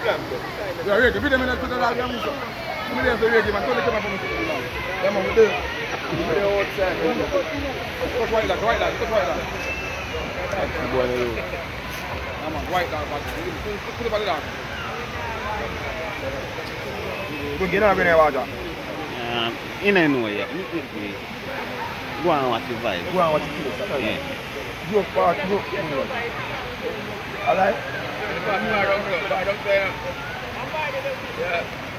Yeah, Reggie, feed them in the dog. I'm going to Reggie, man. Don't come up from the dog. Come on, we do. They're outside. Touch white dog, touch white dog. Come on, white dog, put it by the dog. Go get out of there, Waja. You don't know yet. Go and watch the vibe. Go and watch the kids. Yeah. Go far, go. Alright? Yeah.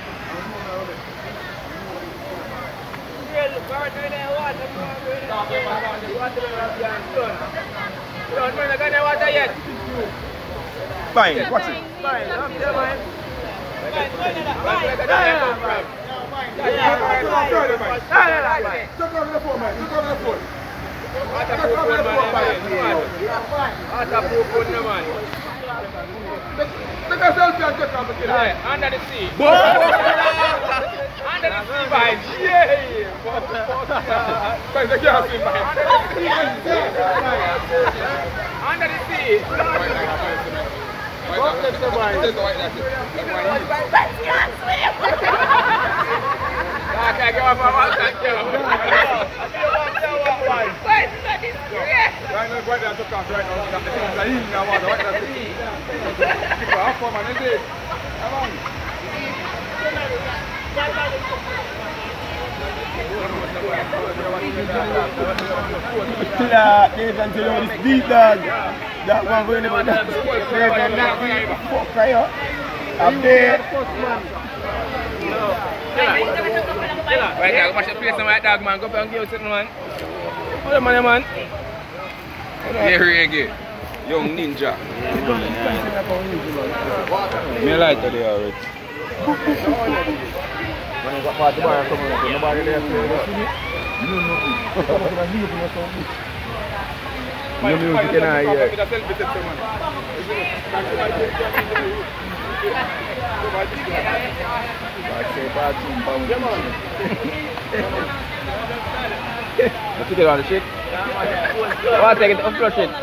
Fine, watch it. Fine, under the sea. Under the sea, man. Yeah. Under the sea. This deep dog. That one going to be that. Fuck right up. Up there. Right dog, mash the place on right dog, man. Go up and give it something, man. What the money, man? Yeah, Reggae. Young ninja. Me like that they already. When you got party bar coming up, nobody there to play that. You don't know. No music in our ear. Let's get all the shit. One second, flush it.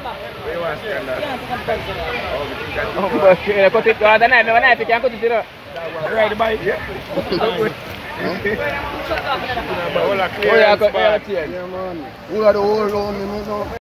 Cut it. The knife, you can cut it. Right, the bike. Yeah. Oh, yeah, cut it. Yeah, man. Who are the old one?